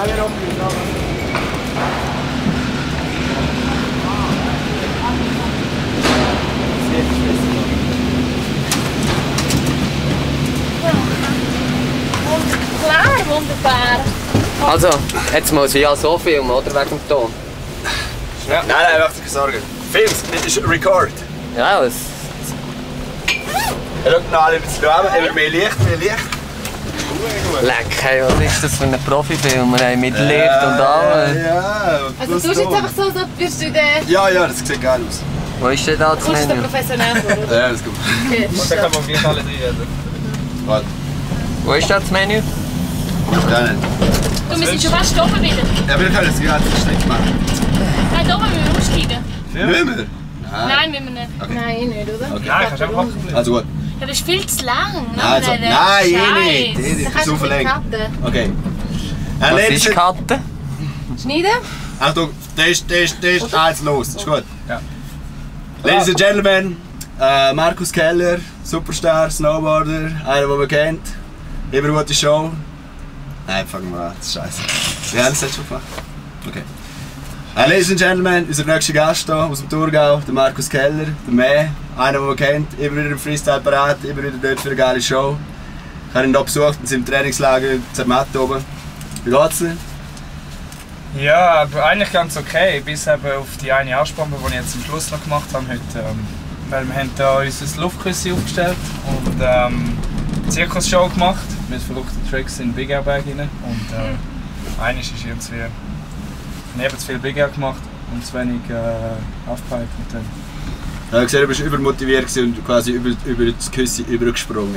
Klar, wunderbar. Also, jetzt muss ich ja so filmen, oder? Wegen dem Ton. Ja. Nein, mach dir keine Sorgen. Film's, das ist Record. Ja, das... Schaut noch alle ein bisschen an, immer mehr Licht, mehr Licht. Leck, hey, was ist das für ein Profifilm? Wir haben mit Licht und allem. Ja, Also du bist jetzt einfach so, als würdest du den... Ja, das sieht geil aus. Wo ist denn da das Kommst du Menü? professionell vor, oder? Ja, das ist gut. Okay, Und dann kann man gleich alle reden. Warte, Wo ist da das Menü? ist gar nicht. Du, wir sind schon fast oben wieder. Ja, wir können es gerade schlecht machen. Nein, da oben müssen wir umsteigen. Müssen wir? Nein, müssen wir nicht. Okay. Nein, nicht, oder? Okay. Nein, kannst du einfach bleiben. Also gut. Ja, das ist viel zu lang. Also, nein, eh nicht. Das kannst So du nicht verlängern. cutten. Okay. Was Ladies ist Katte? Schneiden? Achtung, Test. Jetzt los. Ist gut. Ja. Ladies and Gentlemen, Markus Keller, Superstar, Snowboarder, einer, den man kennt. Immer gute Show. Nein, fangen wir an. Das ist scheiße. Wie haben Sie das schon gemacht? Okay. Ladies and Gentlemen, unser nächster Gast hier aus dem Thurgau, der Markus Keller, der Mäh, einer, den man kennt, immer wieder im Freestyle parat, immer wieder dort für eine geile Show. Ich habe ihn hier besucht in seinem Trainingslager in Zermatt oben. Wie geht's dir? Ja, aber eigentlich ganz okay, bis eben auf die eine Anspannung, die ich jetzt am Schluss noch gemacht habe heute. Weil wir haben hier unser Luftküsse aufgestellt und eine Zirkusshow gemacht mit verrückten Tricks in Big Air Bag rein. Und eines ist irgendwie neben zu viel Big Air gemacht und zu wenig Halfpipe mit dem. Ich habe gesehen, du bist übermotiviert und quasi über das Küsse übergesprungen.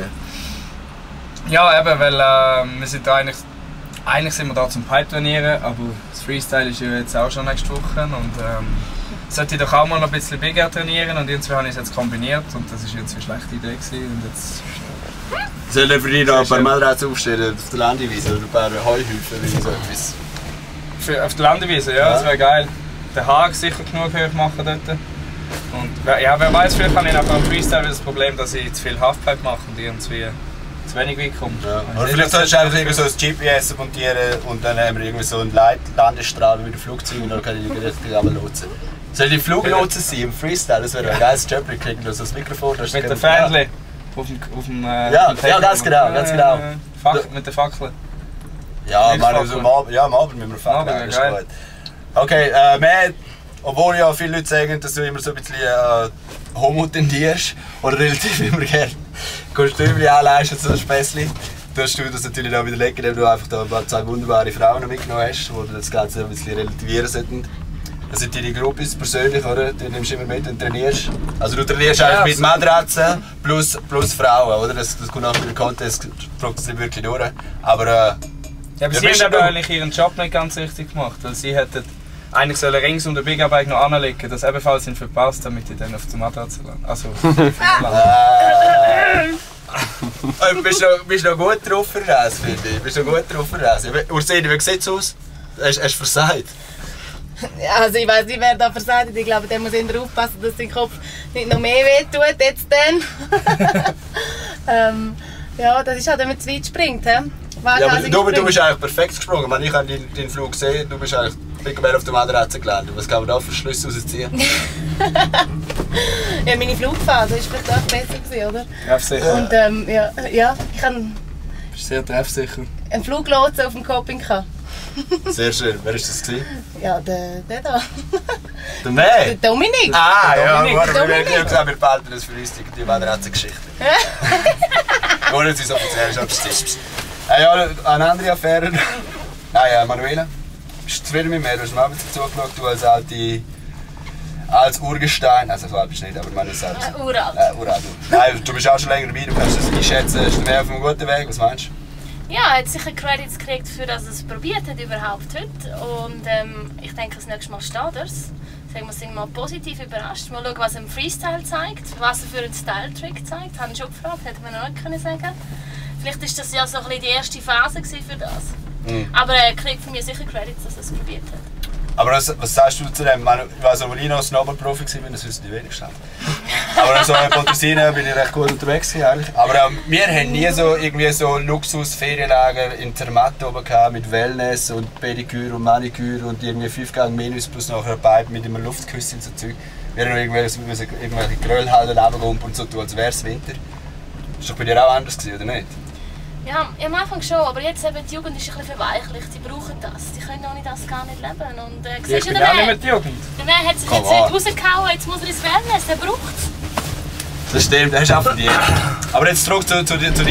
Ja, eben, weil wir sind da eigentlich sind wir da zum Pipe trainieren, aber das Freestyle ist ja jetzt auch schon nächste Woche und sollte ich doch auch mal noch ein bisschen Big Air trainieren und irgendwie habe ich es jetzt kombiniert und das war jetzt eine schlechte Idee gewesen und jetzt... Soll ich für dich noch ein paar Meldrats aufstellen auf der Landewiese oder ein paar Heuhäufen oder so etwas? Auf der Landewiese, ja, das wäre geil. Den Haag sicher genug hoch machen dort. Und ja, wer weiß, vielleicht habe ich nachher am Freestyle das Problem, dass ich zu viel Halfpipe mache und irgendwie zu wenig weit komme. Ja. Oder vielleicht solltest du einfach so ein GPS montieren und dann haben wir irgendwie so einen Landestrahl mit dem Flugzeug und dann kann ich die runterlotsen. Soll die Fluglotsen sein im Freestyle? Das wäre ein geiles Job, wir kriegen so das Mikrofon. Mit dem Fähnchen. Auf dem ja, ganz genau. Mit der Fackel. Ja, am Abend müssen wir Fackeln. Das ist gut. Okay, obwohl ja viele Leute sagen, dass du immer so ein bisschen homo tendierst oder relativ immer gerne Kostümchen anleistest, so ein Späßchen, tust du das natürlich auch widerlegen, indem du einfach da zwei wunderbare Frauen mitgenommen hast, die das Ganze ein bisschen relativieren sollten. Das sind deine Gruppis persönlich, oder? Die nimmst du immer mit und trainierst. Also du trainierst eigentlich mit Matratzen plus Frauen, oder? Das kommt nach dem Contest, fragt es nicht wirklich durch. Aber ja, aber sie haben aber eigentlich ihren Job nicht ganz richtig gemacht, weil sie hätten eigentlich sollen rings um den Big Air noch anlegen, das ebenfalls ihn verpasst, damit ich dann auf die Matratze lande. Also, du bist noch gut drauf für das, finde ich. Bist noch gut drauf für das. Urseni, wie sieht es aus? Hast du versagt? Also ich weiß nicht, wer da versagt hat. Ich glaube, der muss immer aufpassen, dass sein Kopf nicht noch mehr wehtut jetzt dann. Ja, das ist halt, wenn man zu weit springt. Ja, aber du bist eigentlich perfekt gesprungen. Ich habe deinen Flug gesehen, du bist eigentlich picobello auf der Matratze gelandet. Was kann man da für Schlüsse rausziehen? Ja, meine Flugphase war vielleicht auch besser gewesen, oder? Treffsicher. Und ja, ich hatte Bist sehr treffsicher. einen Fluglotsen auf dem Coping gehabt. Sehr schön. Wer war das? Ja, der da. Der Mäh? Der Dominik. Ah, ja, Dominik. gut, wir haben gesagt, wir behalten das für uns, die Matratzengeschichte. Ohne dass es offiziell ist. Ja, eine andere Affäre. Ah ja, Manuela. Bist du zufrieden mit mir? Du hast mir auch ein bisschen zugeschaut, du als Urgestein. Also so alt bist du nicht, aber meine selbst. Uralt. Uralt. Nein, du bist auch schon länger dabei, du kannst das einschätzen. Ist der Mäh auf einem guten Weg? Was meinst du? Ja, er hat sicher Credits gekriegt, für dass er es probiert hat überhaupt heute. Und ich denke, das nächste Mal steht er es. Sagen wir, sind mal positiv überrascht. Mal schauen, was er im Freestyle zeigt, was er für einen Style-Trick zeigt. Habe ich schon gefragt, hätte man noch nicht können sagen. Vielleicht war das ja so ein bisschen die erste Phase für das. Mhm. Aber er kriegt von mir sicher Credits, dass er es probiert hat. Aber was sagst du zu dem? Ich weiss, als ich noch Snowboard-Profi war, das wissen die wenigsten. Aber so in Pontresina bin ich recht gut unterwegs eigentlich. Aber wir haben nie so irgendwie so Luxus-Ferienlager in Zermatt oben gehabt, mit Wellness und Pediküre und Maniküre und irgendwie 5 Gang Menüs plus nachher ein Pipe mit einem Luftküsschen und so Zeug. Wir haben irgendwelche Grillhallen runtergumpen und so tun, als wäre es Winter. Das war doch bei dir auch anders gewesen, oder nicht? Ja, am Anfang schon, aber jetzt eben die Jugend ist ein bisschen verweichlicht. Die brauchen das. Die können ohne das gar nicht leben. Und, ich bin auch nicht mit der Jugend. Der Mann hat sich jetzt nicht rausgehauen, jetzt muss er ins Wellness, der braucht es. Das stimmt, das hast du auch verdient. Aber jetzt zurück zu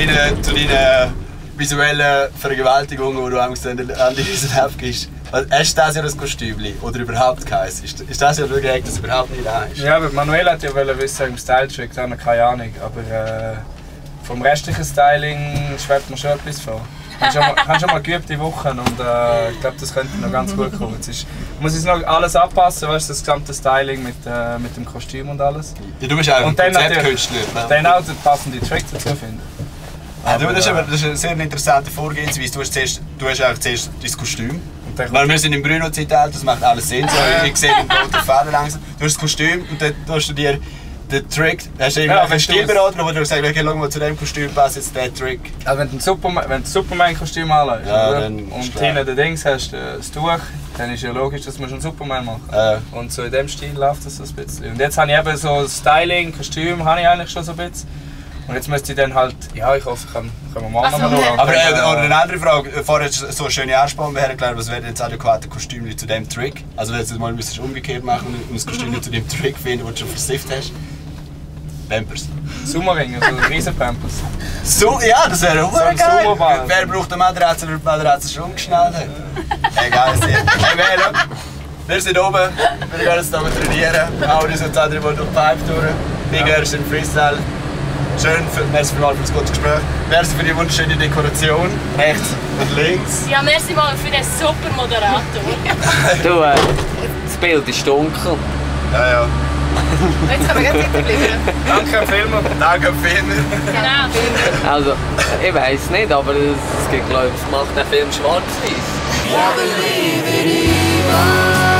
deinen visuellen Vergewaltigungen, die du an die Riesen gibst. Hast du das ja das Kostüm oder überhaupt keins? Ist das ja wirklich, dass es überhaupt nicht da ist? Ja, aber Manuel hat ja wissen, im Style-Trick, da habe ich keine Ahnung. Aber vom restlichen Styling schwebt mir schon etwas vor. Ich habe schon mal geübt die Woche und ich glaube, das könnte noch ganz gut kommen. Jetzt muss ich noch alles anpassen, weißt, das gesamte Styling mit dem Kostüm und alles. Ja, du bist auch ein Konzeptkünstler. Dann auch den passenden Trick dazu finden. Ja, das ist eine sehr interessante Vorgehensweise. Du hast eigentlich zuerst dein Kostüm. Weil wir sind im Bruno-Zeitalter, das macht alles Sinn. So, ich sehe den roten Faden langsam. Du hast das Kostüm und dann hast du dir den Trick. Hast du einen Stilberater, der dir gesagt hat, okay, schau mal, zu diesem Kostüm passt jetzt der Trick. Also wenn du das Superman-Kostüm anlegst und hinten den Dings hast, das Tuch, dann ist ja logisch, dass man einen Superman machen. Und so in dem Stil läuft das so ein bisschen. Und jetzt habe ich eben so Styling, Kostüm habe ich eigentlich schon so ein bisschen. Und jetzt müsste ich dann halt, ja, ich hoffe, können wir morgen noch schauen. Aber eine andere Frage, vorher hast du so eine schöne Arschbombe hergeklärt, was wäre jetzt adäquate Kostüm zu dem Trick? Also wenn du jetzt mal umgekehrt machen und das Kostüm zu dem Trick finden, den du schon versifft hast? Pampers. Sumo-Ring, also riesen Pampers. So, ja, das wäre auch so ein geil. Sumo-Ball. Wer braucht eine Matratze, wenn die Matratze schon umgeschnallt hat? Egal, hey, schau, wir sind oben, wir gehen jetzt hier trainieren, hauen uns jetzt andere Mal durch die Pipe durch. Big ist im Freestyle. Schön, merci vielmals für das gute Gespräch. Merci für die wunderschöne Dekoration, rechts und links. Ja, merci mal für den super Moderator. Du, das Bild ist dunkel. Ja, ja. Jetzt können wir ganz weiterbleiben. Danke, Filmer. Danke, Filmer. Genau. Also, ich weiß nicht, aber es gibt, glaube ich, es macht den Film schwarz-weiß.